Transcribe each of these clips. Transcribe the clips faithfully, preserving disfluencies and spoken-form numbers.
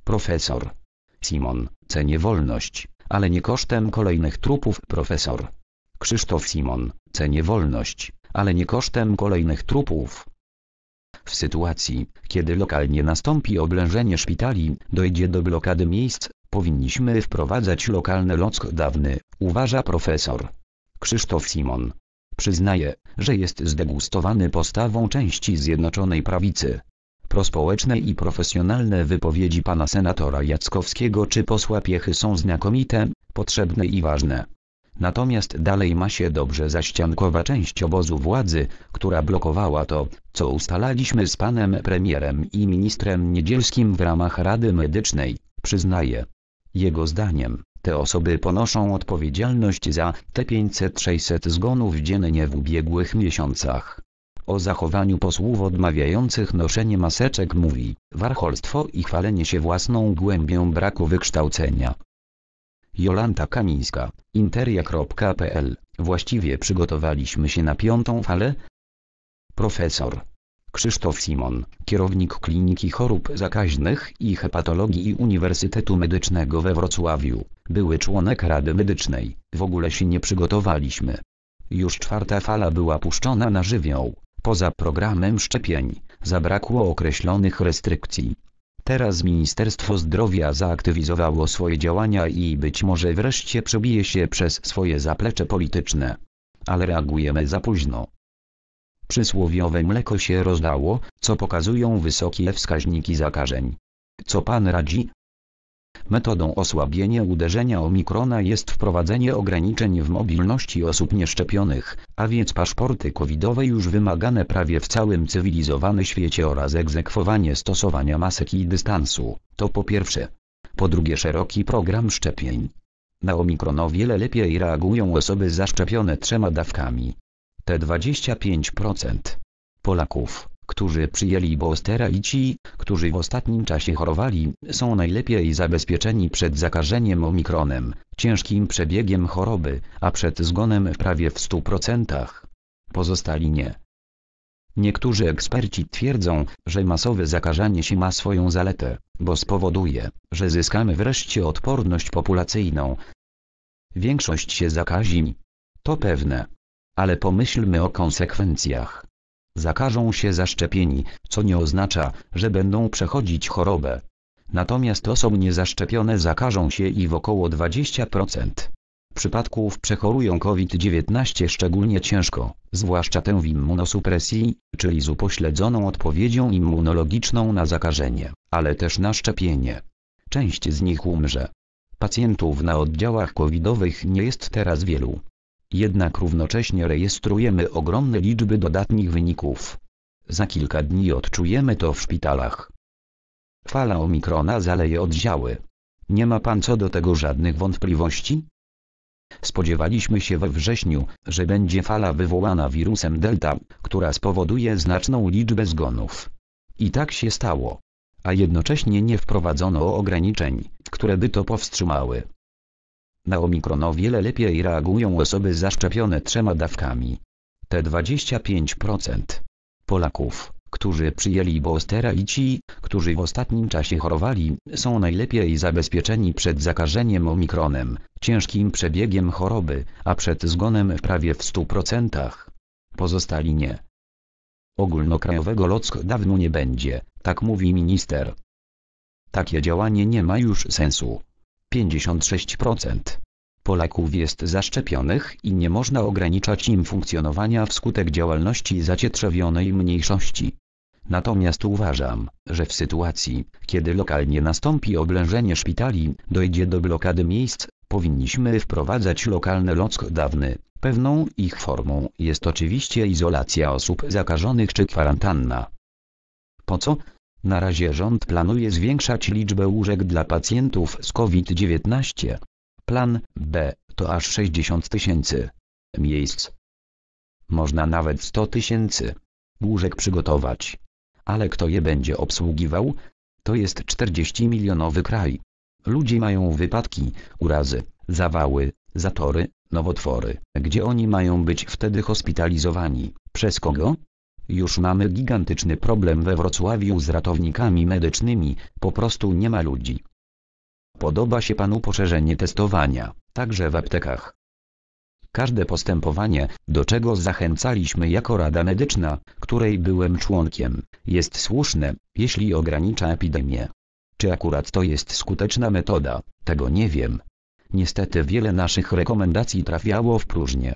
Profesor Simon, cenię wolność, ale nie kosztem kolejnych trupów. Profesor Krzysztof Simon, cenię wolność, ale nie kosztem kolejnych trupów. W sytuacji, kiedy lokalnie nastąpi oblężenie szpitali, dojdzie do blokady miejsc, powinniśmy wprowadzać lokalny lockdowny, uważa profesor Krzysztof Simon. Przyznaje, że jest zdegustowany postawą części Zjednoczonej Prawicy. Prospołeczne i profesjonalne wypowiedzi pana senatora Jackowskiego czy posła Piechy są znakomite, potrzebne i ważne. Natomiast dalej ma się dobrze zaściankowa część obozu władzy, która blokowała to, co ustalaliśmy z panem premierem i ministrem Niedzielskim w ramach Rady Medycznej, przyznaje. Jego zdaniem, te osoby ponoszą odpowiedzialność za te pięćset sześćset zgonów dziennie w ubiegłych miesiącach. O zachowaniu posłów odmawiających noszenie maseczek mówi warcholstwo i chwalenie się własną głębią braku wykształcenia. Jolanta Kamińska, interia kropka p l. Właściwie przygotowaliśmy się na piątą falę? Profesor Krzysztof Simon, kierownik Kliniki Chorób Zakaźnych i Hepatologii Uniwersytetu Medycznego we Wrocławiu, były członek Rady Medycznej, w ogóle się nie przygotowaliśmy. Już czwarta fala była puszczona na żywioł, poza programem szczepień, zabrakło określonych restrykcji. Teraz Ministerstwo Zdrowia zaaktywizowało swoje działania i być może wreszcie przebije się przez swoje zaplecze polityczne. Ale reagujemy za późno. Przysłowiowe mleko się rozlało, co pokazują wysokie wskaźniki zakażeń. Co pan radzi? Metodą osłabienia uderzenia omikrona jest wprowadzenie ograniczeń w mobilności osób nieszczepionych, a więc paszporty covidowe już wymagane prawie w całym cywilizowanym świecie oraz egzekwowanie stosowania masek i dystansu, to po pierwsze. Po drugie szeroki program szczepień. Na omikron o wiele lepiej reagują osoby zaszczepione trzema dawkami. Te dwadzieścia pięć procent Polaków, którzy przyjęli boostera i ci, którzy w ostatnim czasie chorowali, są najlepiej zabezpieczeni przed zakażeniem omikronem, ciężkim przebiegiem choroby, a przed zgonem w prawie w stu procentach. Pozostali nie. Niektórzy eksperci twierdzą, że masowe zakażanie się ma swoją zaletę, bo spowoduje, że zyskamy wreszcie odporność populacyjną. Większość się zakazi. To pewne. Ale pomyślmy o konsekwencjach. Zakażą się zaszczepieni, co nie oznacza, że będą przechodzić chorobę. Natomiast osoby niezaszczepione zakażą się i w około dwadzieścia procent przypadków przechorują COVID dziewiętnaście szczególnie ciężko, zwłaszcza tę w immunosupresji, czyli z upośledzoną odpowiedzią immunologiczną na zakażenie, ale też na szczepienie. Część z nich umrze. Pacjentów na oddziałach covidowych nie jest teraz wielu. Jednak równocześnie rejestrujemy ogromne liczby dodatnich wyników. Za kilka dni odczujemy to w szpitalach. Fala omikrona zaleje oddziały. Nie ma pan co do tego żadnych wątpliwości? Spodziewaliśmy się we wrześniu, że będzie fala wywołana wirusem Delta, która spowoduje znaczną liczbę zgonów. I tak się stało. A jednocześnie nie wprowadzono ograniczeń, które by to powstrzymały. Na omikron o wiele lepiej reagują osoby zaszczepione trzema dawkami. Te dwadzieścia pięć procent Polaków, którzy przyjęli boostera i ci, którzy w ostatnim czasie chorowali, są najlepiej zabezpieczeni przed zakażeniem omikronem, ciężkim przebiegiem choroby, a przed zgonem w prawie w stu procentach. Pozostali nie. Ogólnokrajowego lockdownu nie będzie, tak mówi minister. Takie działanie nie ma już sensu. pięćdziesiąt sześć procent Polaków jest zaszczepionych i nie można ograniczać im funkcjonowania wskutek działalności zacietrzewionej mniejszości. Natomiast uważam, że w sytuacji, kiedy lokalnie nastąpi oblężenie szpitali, dojdzie do blokady miejsc, powinniśmy wprowadzać lokalne lockdowny. Pewną ich formą jest oczywiście izolacja osób zakażonych czy kwarantanna. Po co? Na razie rząd planuje zwiększać liczbę łóżek dla pacjentów z COVID dziewiętnaście. Plan B to aż sześćdziesiąt tysięcy miejsc. Można nawet sto tysięcy łóżek przygotować. Ale kto je będzie obsługiwał? To jest czterdziestimilionowy kraj. Ludzie mają wypadki, urazy, zawały, zatory, nowotwory. Gdzie oni mają być wtedy hospitalizowani? Przez kogo? Już mamy gigantyczny problem we Wrocławiu z ratownikami medycznymi, po prostu nie ma ludzi. Podoba się panu poszerzenie testowania, także w aptekach. Każde postępowanie, do czego zachęcaliśmy jako Rada Medyczna, której byłem członkiem, jest słuszne, jeśli ogranicza epidemię. Czy akurat to jest skuteczna metoda, tego nie wiem. Niestety wiele naszych rekomendacji trafiało w próżnię.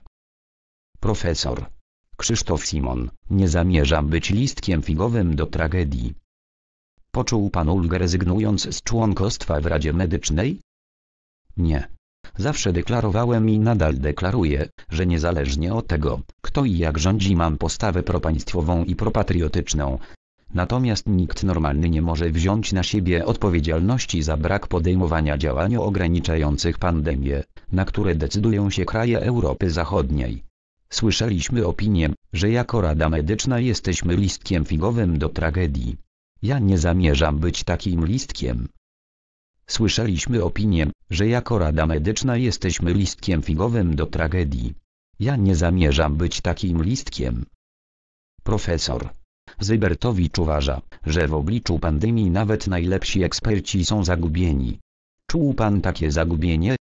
Profesor Krzysztof Simon, nie zamierzam być listkiem figowym do tragedii. Poczuł pan ulgę rezygnując z członkostwa w Radzie Medycznej? Nie. Zawsze deklarowałem i nadal deklaruję, że niezależnie od tego, kto i jak rządzi, mam postawę propaństwową i propatriotyczną. Natomiast nikt normalny nie może wziąć na siebie odpowiedzialności za brak podejmowania działań ograniczających pandemię, na które decydują się kraje Europy Zachodniej. Słyszeliśmy opinię, że jako Rada Medyczna jesteśmy listkiem figowym do tragedii. Ja nie zamierzam być takim listkiem. Słyszeliśmy opinię, że jako Rada Medyczna jesteśmy listkiem figowym do tragedii. Ja nie zamierzam być takim listkiem. Profesor Zybertowicz uważa, że w obliczu pandemii nawet najlepsi eksperci są zagubieni. Czuł pan takie zagubienie?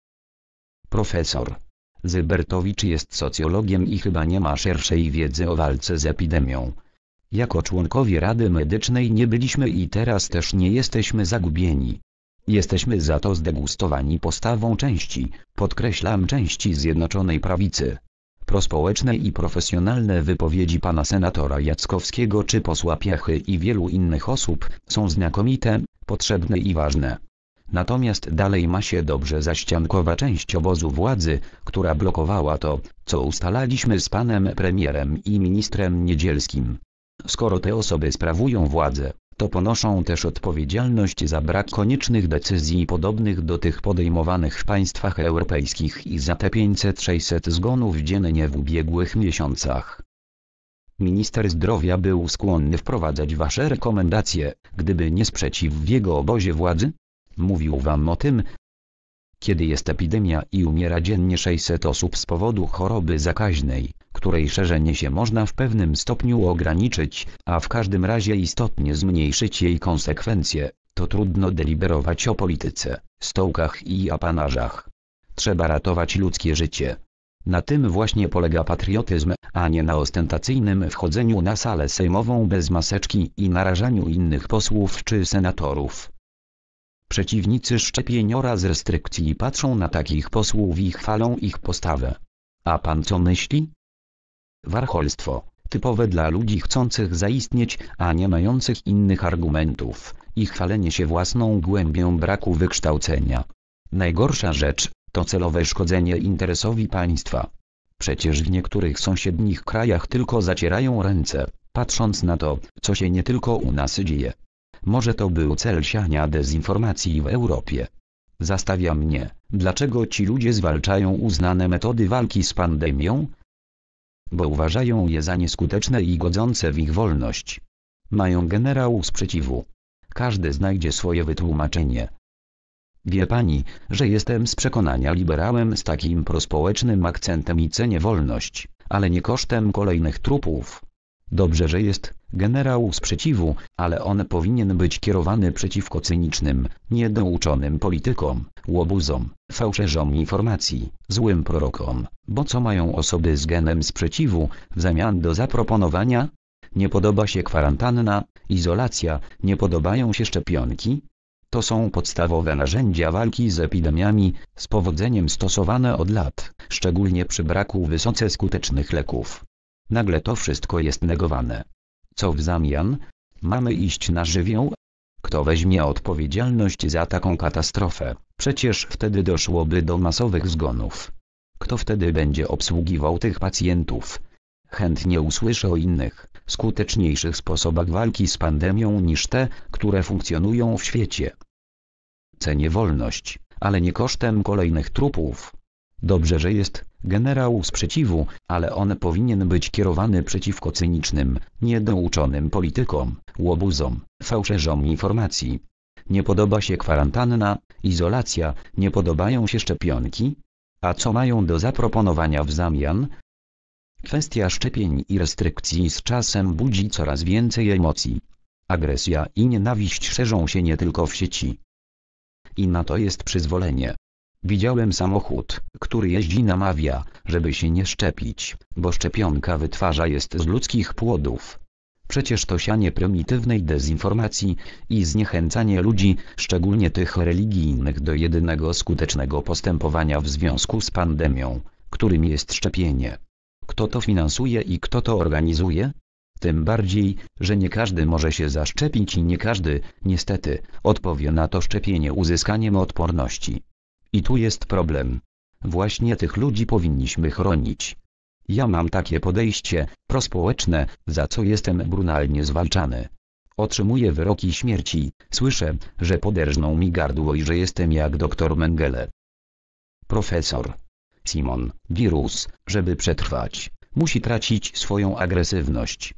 Profesor Zybertowicz jest socjologiem i chyba nie ma szerszej wiedzy o walce z epidemią. Jako członkowie Rady Medycznej nie byliśmy i teraz też nie jesteśmy zagubieni. Jesteśmy za to zdegustowani postawą części, podkreślam części Zjednoczonej Prawicy. Prospołeczne i profesjonalne wypowiedzi pana senatora Jackowskiego czy posła Piechy i wielu innych osób są znakomite, potrzebne i ważne. Natomiast dalej ma się dobrze zaściankowa część obozu władzy, która blokowała to, co ustalaliśmy z panem premierem i ministrem Niedzielskim. Skoro te osoby sprawują władzę, to ponoszą też odpowiedzialność za brak koniecznych decyzji podobnych do tych podejmowanych w państwach europejskich i za te pięćset sześćset zgonów dziennie w ubiegłych miesiącach. Minister zdrowia był skłonny wprowadzać wasze rekomendacje, gdyby nie sprzeciw w jego obozie władzy? Mówił wam o tym? Kiedy jest epidemia i umiera dziennie sześćset osób z powodu choroby zakaźnej, której szerzenie się można w pewnym stopniu ograniczyć, a w każdym razie istotnie zmniejszyć jej konsekwencje, to trudno deliberować o polityce, stołkach i apanażach. Trzeba ratować ludzkie życie. Na tym właśnie polega patriotyzm, a nie na ostentacyjnym wchodzeniu na salę sejmową bez maseczki i narażaniu innych posłów czy senatorów. Przeciwnicy szczepień oraz restrykcji patrzą na takich posłów i chwalą ich postawę. A pan co myśli? Warcholstwo, typowe dla ludzi chcących zaistnieć, a nie mających innych argumentów, i chwalenie się własną głębią braku wykształcenia. Najgorsza rzecz, to celowe szkodzenie interesowi państwa. Przecież w niektórych sąsiednich krajach tylko zacierają ręce, patrząc na to, co się nie tylko u nas dzieje. Może to był cel siania dezinformacji w Europie. Zastanawia mnie, dlaczego ci ludzie zwalczają uznane metody walki z pandemią? Bo uważają je za nieskuteczne i godzące w ich wolność. Mają generał sprzeciwu. Każdy znajdzie swoje wytłumaczenie. Wie pani, że jestem z przekonania liberałem z takim prospołecznym akcentem i cenię wolność, ale nie kosztem kolejnych trupów. Dobrze, że jest generał sprzeciwu, ale on powinien być kierowany przeciwko cynicznym, niedouczonym politykom, łobuzom, fałszerzom informacji, złym prorokom, bo co mają osoby z genem sprzeciwu w zamian do zaproponowania? Nie podoba się kwarantanna, izolacja, nie podobają się szczepionki? To są podstawowe narzędzia walki z epidemiami, z powodzeniem stosowane od lat, szczególnie przy braku wysoce skutecznych leków. Nagle to wszystko jest negowane. Co w zamian? Mamy iść na żywioł? Kto weźmie odpowiedzialność za taką katastrofę? Przecież wtedy doszłoby do masowych zgonów. Kto wtedy będzie obsługiwał tych pacjentów? Chętnie usłyszę o innych, skuteczniejszych sposobach walki z pandemią niż te, które funkcjonują w świecie. Cenię wolność, ale nie kosztem kolejnych trupów. Dobrze, że jest generał sprzeciwu, ale on powinien być kierowany przeciwko cynicznym, niedouczonym politykom, łobuzom, fałszerzom informacji. Nie podoba się kwarantanna, izolacja, nie podobają się szczepionki? A co mają do zaproponowania w zamian? Kwestia szczepień i restrykcji z czasem budzi coraz więcej emocji. Agresja i nienawiść szerzą się nie tylko w sieci. I na to jest przyzwolenie. Widziałem samochód, który jeździ, namawia, żeby się nie szczepić, bo szczepionka wytwarza jest z ludzkich płodów. Przecież to sianie prymitywnej dezinformacji i zniechęcanie ludzi, szczególnie tych religijnych, do jedynego skutecznego postępowania w związku z pandemią, którym jest szczepienie. Kto to finansuje i kto to organizuje? Tym bardziej, że nie każdy może się zaszczepić i nie każdy, niestety, odpowie na to szczepienie uzyskaniem odporności. I tu jest problem. Właśnie tych ludzi powinniśmy chronić. Ja mam takie podejście prospołeczne, za co jestem brutalnie zwalczany. Otrzymuję wyroki śmierci, słyszę, że poderżną mi gardło i że jestem jak doktor Mengele. Profesor Simon, wirus, żeby przetrwać, musi tracić swoją agresywność.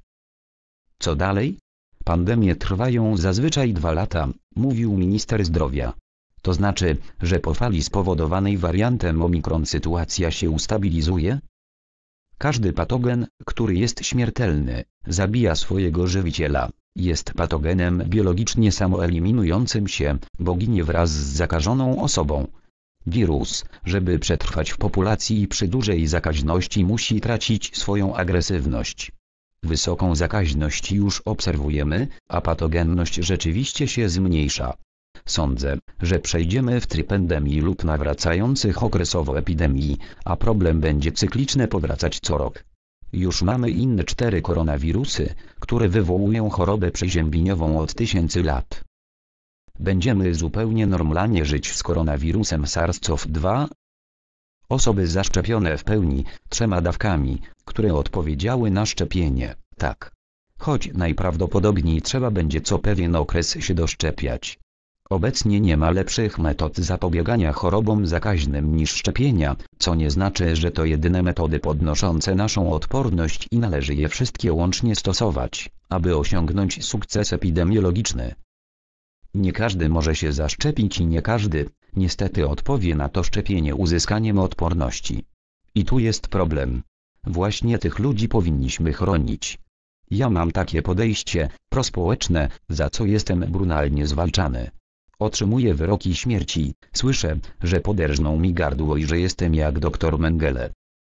Co dalej? Pandemie trwają zazwyczaj dwa lata, mówił minister zdrowia. To znaczy, że po fali spowodowanej wariantem Omikron sytuacja się ustabilizuje? Każdy patogen, który jest śmiertelny, zabija swojego żywiciela, jest patogenem biologicznie samoeliminującym się, bo ginie wraz z zakażoną osobą. Wirus, żeby przetrwać w populacji i przy dużej zakaźności, musi tracić swoją agresywność. Wysoką zakaźność już obserwujemy, a patogenność rzeczywiście się zmniejsza. Sądzę, że przejdziemy w tryb endemii lub nawracających okresowo epidemii, a problem będzie cykliczny powracać co rok. Już mamy inne cztery koronawirusy, które wywołują chorobę przeziębieniową od tysięcy lat. Będziemy zupełnie normalnie żyć z koronawirusem SARS-CoV dwa? Osoby zaszczepione w pełni trzema dawkami, które odpowiedziały na szczepienie, tak. Choć najprawdopodobniej trzeba będzie co pewien okres się doszczepiać. Obecnie nie ma lepszych metod zapobiegania chorobom zakaźnym niż szczepienia, co nie znaczy, że to jedyne metody podnoszące naszą odporność i należy je wszystkie łącznie stosować, aby osiągnąć sukces epidemiologiczny. Nie każdy może się zaszczepić i nie każdy, niestety, odpowie na to szczepienie uzyskaniem odporności. I tu jest problem. Właśnie tych ludzi powinniśmy chronić. Ja mam takie podejście prospołeczne, za co jestem brutalnie zwalczany. Otrzymuję wyroki śmierci, słyszę, że poderżną mi gardło i że jestem jak doktor Mengele.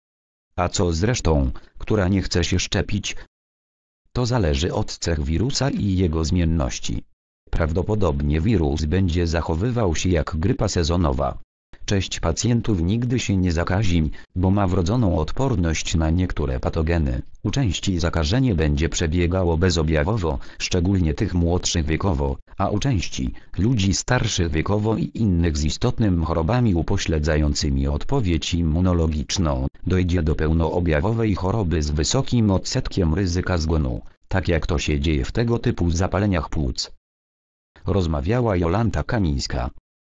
A co z resztą, która nie chce się szczepić? To zależy od cech wirusa i jego zmienności. Prawdopodobnie wirus będzie zachowywał się jak grypa sezonowa. Część pacjentów nigdy się nie zakazi, bo ma wrodzoną odporność na niektóre patogeny. U części zakażenie będzie przebiegało bezobjawowo, szczególnie tych młodszych wiekowo, a u części ludzi starszych wiekowo i innych z istotnymi chorobami upośledzającymi odpowiedź immunologiczną dojdzie do pełnoobjawowej choroby z wysokim odsetkiem ryzyka zgonu, tak jak to się dzieje w tego typu zapaleniach płuc. Rozmawiała Jolanta Kamińska.